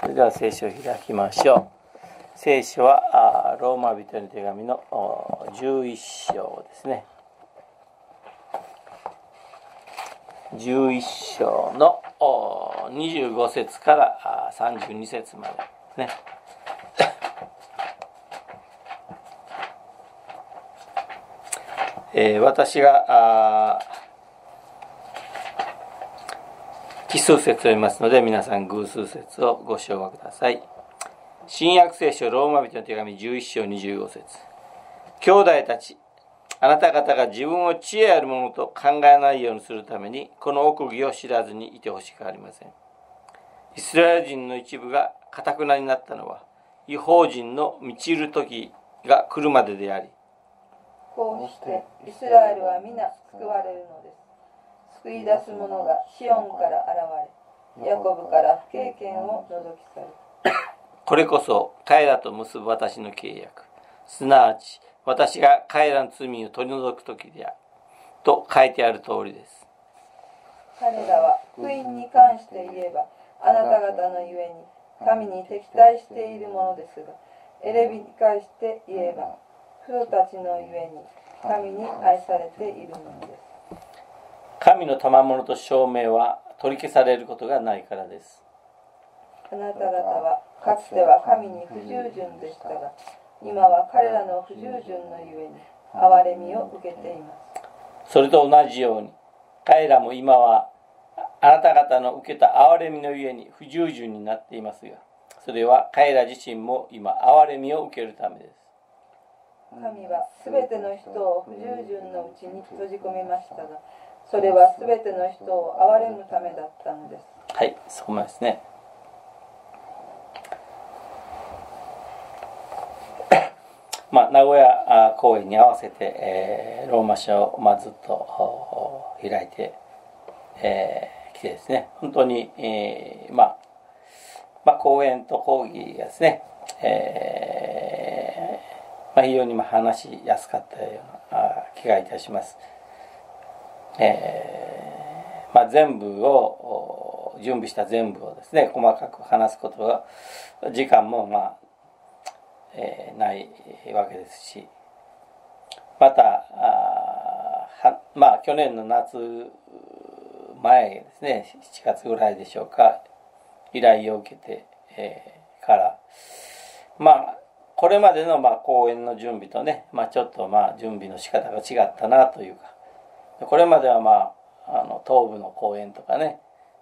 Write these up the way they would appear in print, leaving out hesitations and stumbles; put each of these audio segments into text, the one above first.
それでは聖書を開きましょう。聖書はローマ人への手紙の11章ですね。11章の25節から32節までですね。私が奇数節を読みますので、皆さん偶数節をご唱和ください。新約聖書ローマ人の手紙11章25節。兄弟たち、あなた方が自分を知恵あるものと考えないようにするために、この奥義を知らずにいてほしくありません。イスラエル人の一部が堅になったのは、異邦人の満ちる時が来るまでであり、 こうしてイスラエルは皆救われるのです。救い出す者がシオンから現れ、ヤコブから不経験を除き去る。 これこそ彼らと結ぶ私の契約、すなわち私が彼らの罪を取り除く時であると書いてある通りです。 彼らは福音に関して言えば、あなた方のゆえに神に敵対しているものですが、選びに関して言えば、父たちのゆえに神に愛されているのです。 神の賜物と証明は取り消されることがないからです。 あなた方はかつては神に不従順でしたが、今は彼らの不従順のゆえに憐れみを受けています。 それと同じように、彼らも今はあなた方の受けた憐れみのゆえに不従順になっていますが、それは彼ら自身も今憐れみを受けるためです。 神はすべての人を不従順のうちに閉じ込めましたが、それはすべての人を憐れむためだったのです。 はい、そこまでですね。名古屋公演に合わせて、ローマ書をずっと開いてきてですね、本当に、講演と講義がですね、非常に話しやすかったような気がいたします。全部を準備した全部をですね、細かく話すことが時間もないわけですし、また去年の夏前ですね、7月ぐらいでしょうか、依頼を受けて、からこれまでの講演の準備とね、ちょっと準備の仕方が違ったなというか、これまでは東部の講演とかね、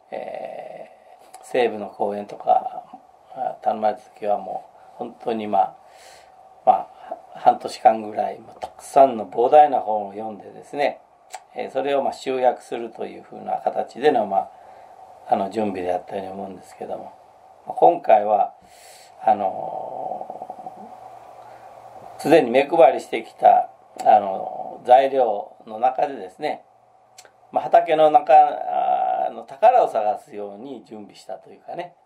西部の講演とか頼まれた時はもう本当に半年間ぐらいたくさんの膨大な本を読んでですね、それを集約するというふうな形での準備であったように思うんですけども、今回はすでに目配りしてきた材料の中でですね、畑の中の宝を探すように準備したというかね、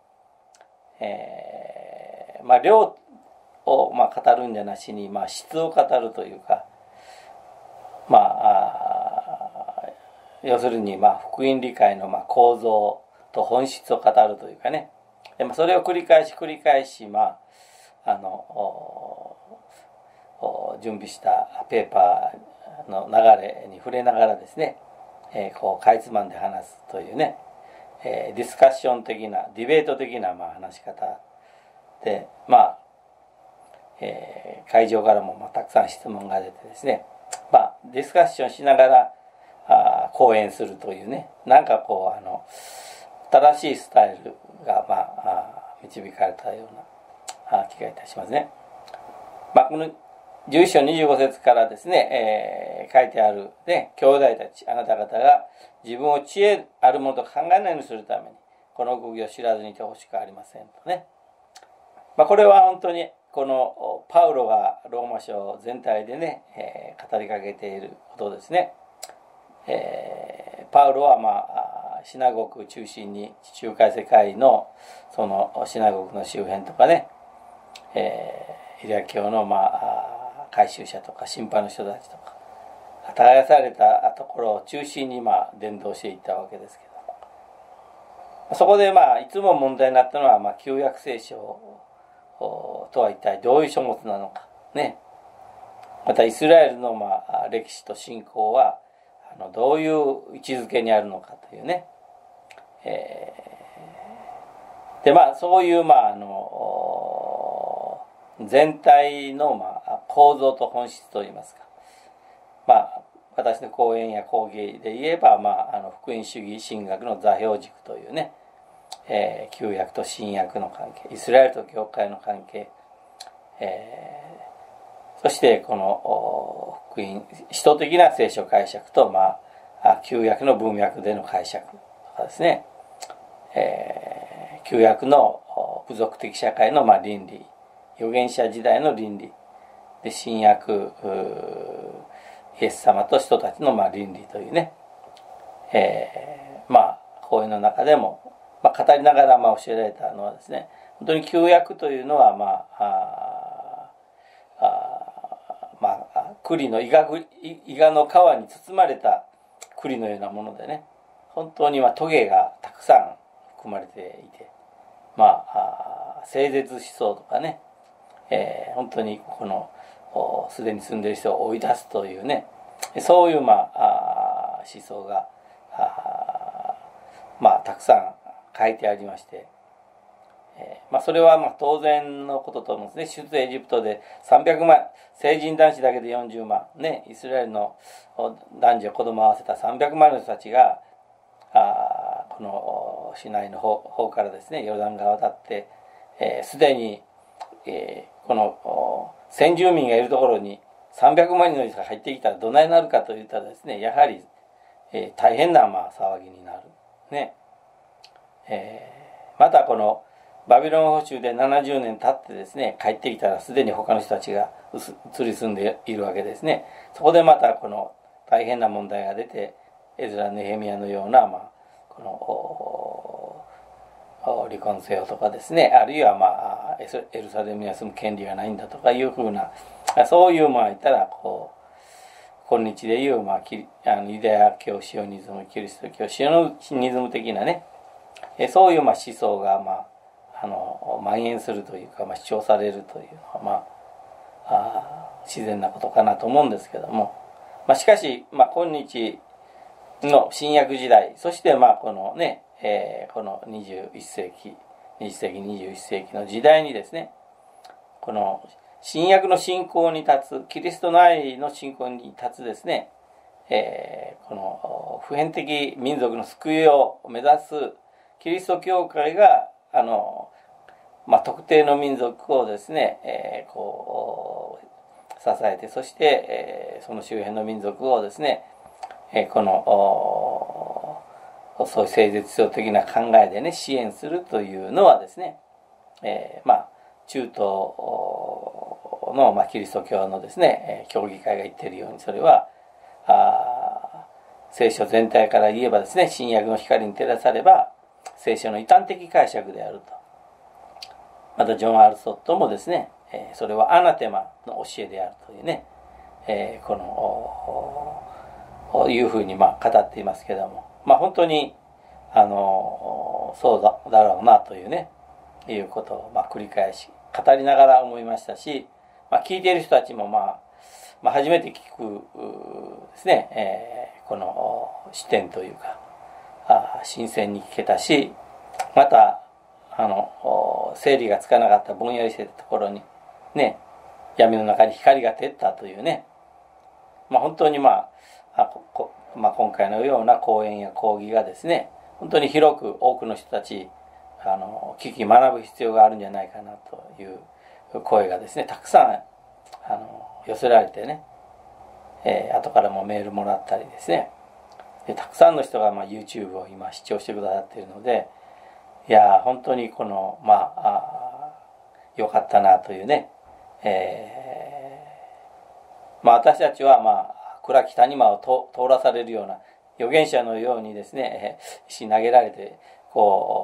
量を語るんじゃなしに、質を語るというか、要するに福音理解の構造と本質を語るというかね、それを繰り返し準備したペーパーの流れに触れながらですね、かいつまんで話すというね、ディスカッション的なディベート的な話し方で、会場からもたくさん質問が出てですね、ディスカッションしながら講演するというね、正しいスタイルが導かれたような気がいたしますね。この11章25節からですね、書いてあるね、兄弟たち、あなた方が自分を知恵あるものと考えないようにするために、この奥義を知らずにいてほしくありませんとね。これは本当にこのパウロがローマ書全体でね、語りかけていることですね。パウロはシナゴグ中心に地中海世界のそのシナゴグの周辺とかね、イリア教の改宗者とか神派の人たちとか耕されたところを中心に伝道していったわけですけど、そこでいつも問題になったのは、旧約聖書とは一体どういう書物なのかね。またイスラエルの歴史と信仰はどういう位置づけにあるのかというね。でそういう全体の構造と本質といいますか、私の講演や講義で言えば、福音主義神学の座標軸というね、旧約と新約の関係、イスラエルと教会の関係、そしてこの福音使徒的な聖書解釈と、旧約の文脈での解釈とかですね、旧約の部族的社会の倫理、預言者時代の倫理で、新約イエス様と人たちの倫理というね、講演の中でも、語りながら教えられたのはですね、本当に旧約というのは栗の伊賀の皮に包まれた栗のようなものでね、本当にトゲがたくさん含まれていて、聖絶思想とかね、本当にこのすでに住んでいる人を追い出すというね、そういう思想がたくさん書いてありまして、それは当然のことと思うんですね。出エジプトで300万、成人男子だけで40万ね、イスラエルの男女子供を合わせた300万の人たちがこの市内の方からですね、ヨルダン川を渡ってすでに、この先住民がいるところに300万人の人が入ってきたらどないなるかといったらですね、やはり、大変な騒ぎになるね。またこのバビロン捕囚で70年経ってですね、帰ってきたらすでに他の人たちが移り住んでいるわけですね。そこでまたこの大変な問題が出て、エズラ・ネヘミヤのようなこの離婚せよとかですね、あるいはエルサレムに住む権利がないんだとかいうふうな、そういう言ったら今日でいうユダヤ教シオニズム、キリスト教シオニズム的なね、そういう思想が蔓延するというか、主張されるというのは自然なことかなと思うんですけども、しかし今日の新約時代、そしてこのね、この21世紀21世紀の時代にですね、この新約の信仰に立つ、キリストの愛の信仰に立つですね、この普遍的民族の救いを目指すキリスト教会が特定の民族をですね、支えて、そして、その周辺の民族をですね、このそういう聖絶思想的な考えでね、支援するというのはですね、中東のキリスト教のですね、協議会が言っているように、それは聖書全体から言えばですね、新約の光に照らされば聖書の異端的解釈であると。またジョン・アルソットもですね、それはアナテマの教えであるというね、このいうふうに語っていますけれども、本当にそうだろうなというね、いうことを繰り返し語りながら思いましたし、聞いている人たちも初めて聞くですね、この視点というか新鮮に聞けたし、また整理がつかなかったぼんやりしてたところにね、闇の中に光が照ったというね、本当に今回のような講演や講義がですね、本当に広く多くの人たち聞き学ぶ必要があるんじゃないかなという声がですね、たくさん寄せられてね、後からもメールもらったりですね、でたくさんの人がYouTube を今視聴してくださっているので、いや本当にこの良かったなというね、私たちは暗き谷間を通らされるような預言者のようにですね、石投げられて過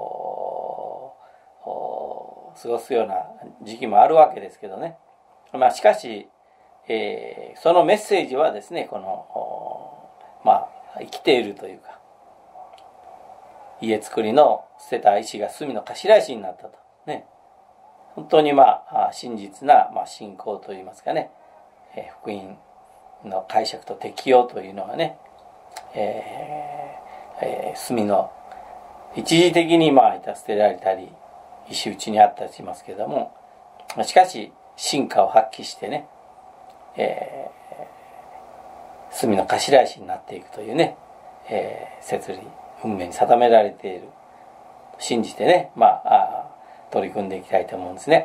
ごすような時期もあるわけですけどね、しかし、そのメッセージはですね、この生きているというか、 家作りの捨てた石が隅の頭石になったとね。本当に真実な信仰といいますかね、福音の解釈と適用というのはね、隅の一時的に捨てられたり石打ちにあったりしますけれども、しかし真価を発揮してね、隅の頭石になっていくというね、摂理運命に定められていると信じてね、取り組んでいきたいと思うんですね。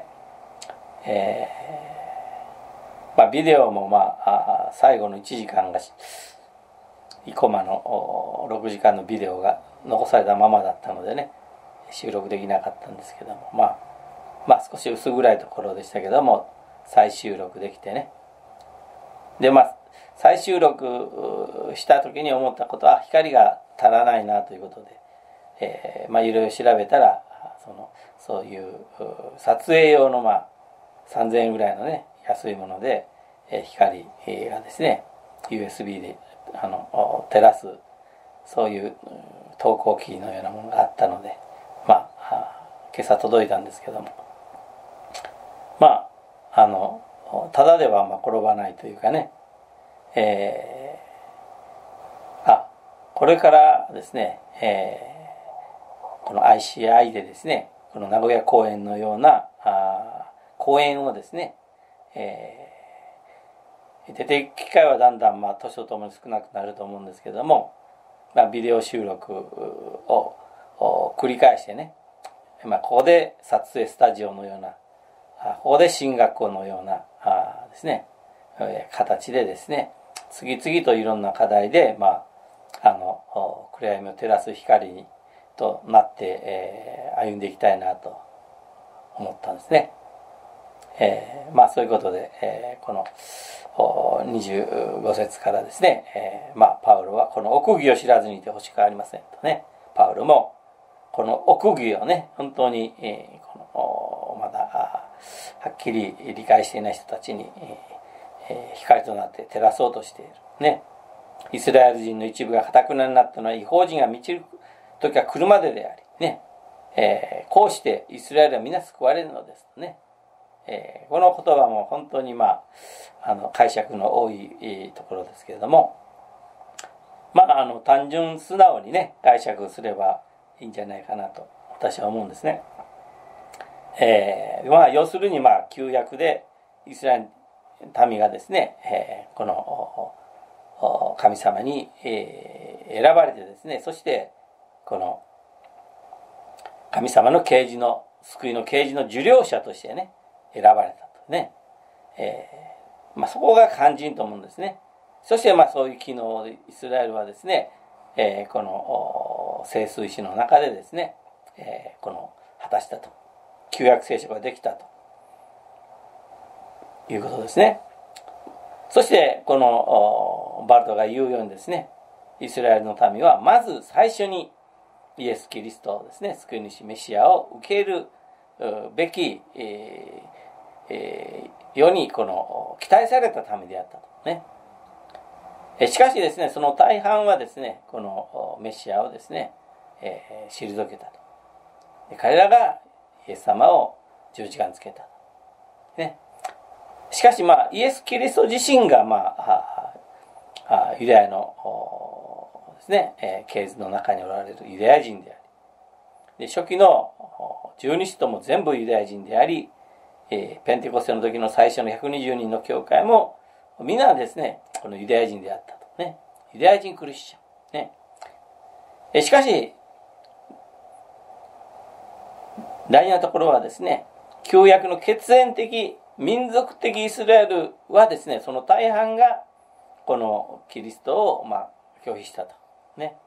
ビデオも最後の1時間が1コマの6時間のビデオが残されたままだったのでね、収録できなかったんですけども、少し薄暗いところでしたけども再収録できてね、で再収録した時に思ったことは、光が足らないなということで、いろいろ調べたらそういう撮影用の3000円ぐらいのね安いもので、光がですね USB で照らすそういう投光機のようなものがあったので、今朝届いたんですけども、ただでは転ばないというかね、これからですね、この ICI でですね、この名古屋公演のような公演をですね、出ていく機会はだんだん年とともに少なくなると思うんですけども、ビデオ収録を繰り返してね、ここで撮影スタジオのような、ここで進学校のようなですね、形でですね、次々といろんな課題で暗闇を照らす光となって、歩んでいきたいなと思ったんですね。そういうことで、この25節からですね、パウロはこの奥義を知らずにいてほしくありませんとね、パウロもこの奥義をね本当に、まだはっきり理解していない人たちに、光となって照らそうとしているね。イスラエル人の一部が堅くなになったのは、異邦人が満ちる時は来るまででありね、こうしてイスラエルは皆救われるのですとね、この言葉も本当に解釈の多いところですけれども、単純素直にね解釈すればいいんじゃないかなと私は思うんですね。要するに旧約でイスラエル民がですね、この神様に、選ばれてですね、そしてこの神様の啓示の救いの啓示の受領者としてね選ばれたとね、そこが肝心と思うんですね。そしてそういう機能でイスラエルはですね、この聖水史の中でですね、この果たしたと、旧約聖書ができたということですね。そしてこのバルトが言うようにですね、イスラエルの民はまず最初にイエス・キリストをですね、救い主メシアを受けるべき、世にこの期待されたためであったとね。しかしですね、その大半はですね、このメシアをですね、退けたと。で彼らがイエス様を十字架につけたとね。しかしイエス・キリスト自身がユダヤのですね、系図の中におられるユダヤ人であり、で初期の十二使徒も全部ユダヤ人であり、ペンテコステの時の最初の120人の教会も皆ですねこのユダヤ人であったとね、ユダヤ人クリスチャンね。しかし大事なところはですね、旧約の血縁的民族的イスラエルはですね、その大半がこのキリストを拒否したとね。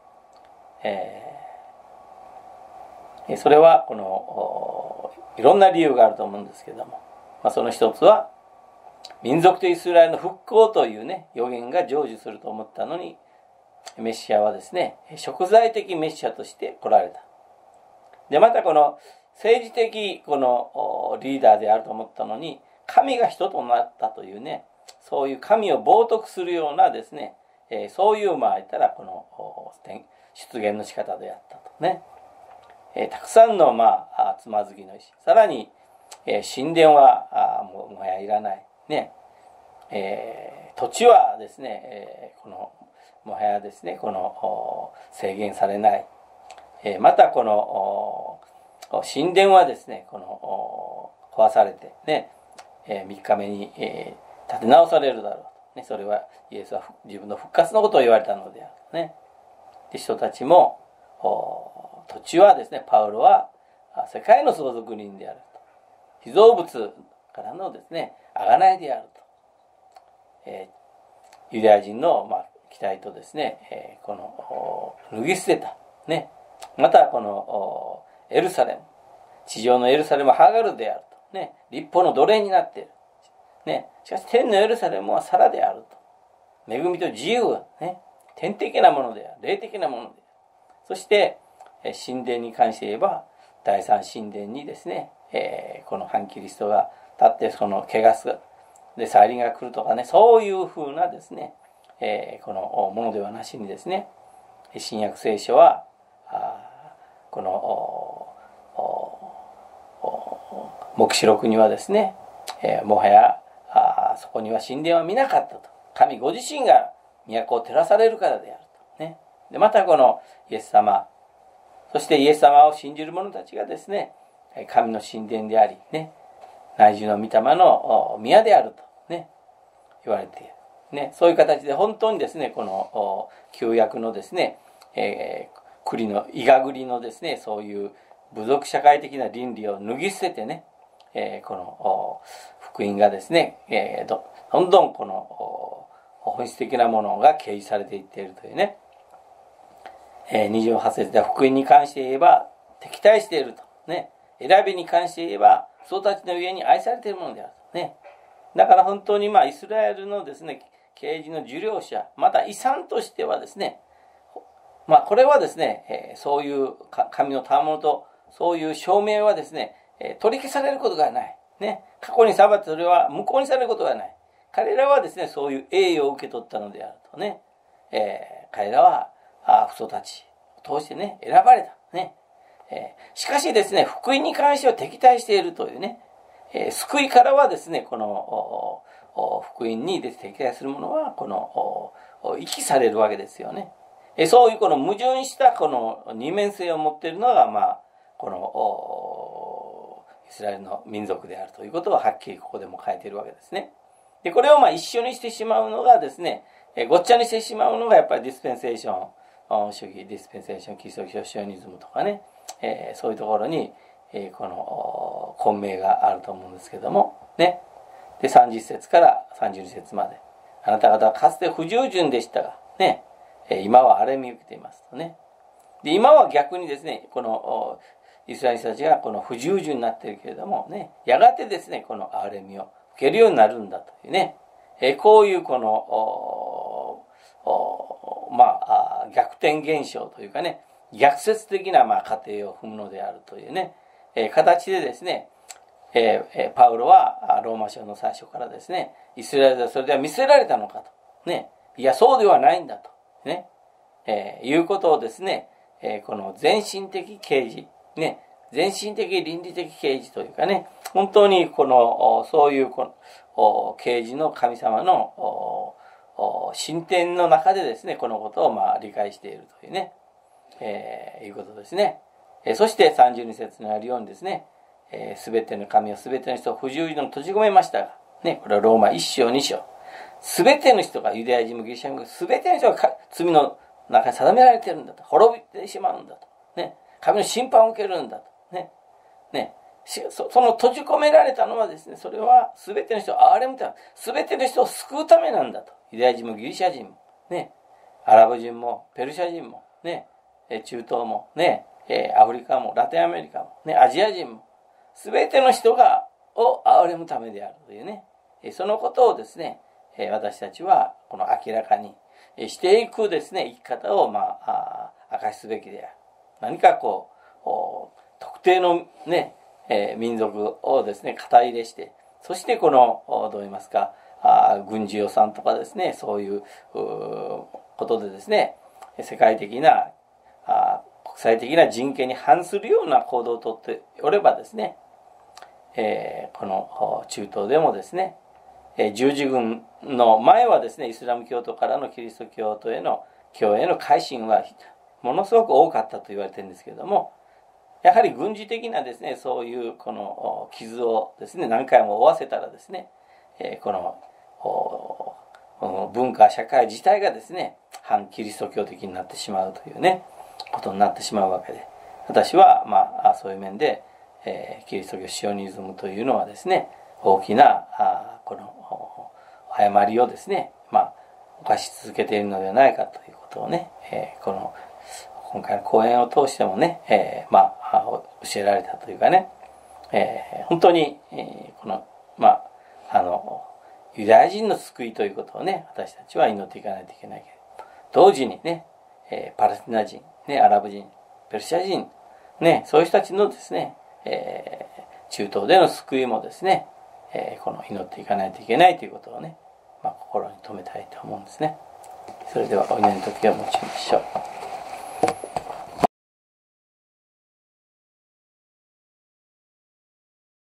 それはこのいろんな理由があると思うんですけども、その一つは民族とイスラエルの復興というね予言が成就すると思ったのに、メシアはですね贖罪的メシアとして来られた。でまたこの政治的このリーダーであると思ったのに、神が人となったというね、そういう神を冒涜するようなですね、そういう言ったらこの出現の仕方であったとね。たくさんのつまずきの石、さらに、神殿はもはやいらないね。土地はですね、もはやですね、制限されない。また神殿はですね、壊されてね、3日目に、建て直されるだろう、ね。それはイエスは自分の復活のことを言われたのであるね。で、人たちも土地はですね、パウロは世界の相続人であると。被造物からのですね、贖いであると。ユダヤ人の期待とですね、脱ぎ捨てたね。またエルサレム、地上のエルサレムは剥がるであるとね。立法の奴隷になっているね。しかし天のエルサレムは皿であると。恵みと自由はね、天的なものである、霊的なものである。そして神殿に関して言えば、第三神殿にですね、この反キリストが立って、汚すで再臨が来るとかね、そういうふうなですね、このものではなしにですね、新約聖書は黙示録にはですね、もはやそこには神殿は見なかったと。神ご自身が都を照らされるからであるとね。でまたイエス様、そしてイエス様を信じる者たちがですね、神の神殿でありね、内住の御霊の宮であるとね、言われているね。そういう形で本当にですね、旧約のですね、栗のいがぐりのですね、そういう部族社会的な倫理を脱ぎ捨ててね、福音がですね、どんどん本質的なものが掲示されていっているというね。28節では福音に関して言えば敵対しているとね。選びに関して言えば人たちの上に愛されているものであるとね。だから本当にイスラエルのですね、啓示の受領者、また遺産としてはですね、これはですね、そういう神の賜物とそういう証明はですね、取り消されることがないね。過去に裁ってそれは無効にされることがない。彼らはですね、そういう栄誉を受け取ったのであるとね。彼らは人たちを通してね、選ばれたね。しかしですね、福音に関しては敵対しているというね、救いからはですね、福音に敵対するものは遺棄されるわけですよね。そういう矛盾した二面性を持っているのがイスラエルの民族であるということをはっきりここでも書いているわけですね。でこれを一緒にしてしまうのがですね、ごっちゃにしてしまうのがやっぱりディスペンセーション主義、ディスペンセーションキリスト教シオニズムとかね、そういうところに、混迷があると思うんですけどもね。で30節から32節まで、あなた方はかつて不従順でしたがね、今は荒れみ受けていますとね。で今は逆にですね、イスラエル人たちが不従順になっているけれどもね、やがてですね、荒れみを受けるようになるんだというね、こういう逆転現象というかね、逆説的な過程を踏むのであるというね、形でですね、パウロはローマ書の最初からですね、イスラエルでそれでは見せられたのかとね、いやそうではないんだとね、いうことをですね、この全身的啓示ね、全身的倫理的啓示というかね、本当にそういう啓示の神様の進展の中でですね、このことを理解しているというね、いうことですね。そして32節にあるようにですね、すべての神はすべての人を不従順に閉じ込めましたが、ね、これはローマ1章2章。すべての人が、ユダヤ人もギリシャ人もすべての人が罪の中に定められているんだと。滅びてしまうんだと。ね、神の審判を受けるんだと。ね、ね、その閉じ込められたのはですね、それはすべての人を憐れむため、すべての人を救うためなんだと。ユダヤ人もギリシャ人も、ね、アラブ人もペルシャ人も、ね、中東も、ね、アフリカもラテンアメリカも、ね、アジア人も、すべての人を憐れむためであるというね、そのことをですね、私たちは明らかにしていくですね、生き方を明かしすべきである。何か特定のね、民族をですね、肩入れして、そしてどう言いますか、軍事予算とかですね、そういうことでですね、世界的な際的な人権に反するような行動をとっておればですね、この中東でもですね、十字軍の前はですね、イスラム教徒からのキリスト教徒への改心はものすごく多かったと言われてるんですけれども、やはり軍事的なですね、そういうこの傷をですね、何回も負わせたらですね、この文化社会自体がですね、反キリスト教的になってしまうというね、ことになってしまうわけで、私はそういう面で、キリスト教シオニズムというのはですね、大きなこの誤りをですね、犯し続けているのではないかということをね、今回の講演を通してもね、教えられたというかね、本当に、ユダヤ人の救いということをね、私たちは祈っていかないといけないけど、同時にね、パレスチナ人、ね、アラブ人、ペルシャ人、ね、そういう人たちのですね、中東での救いもですね、祈っていかないといけないということをね、心に留めたいと思うんですね。それではお祈りの時を持ちましょう。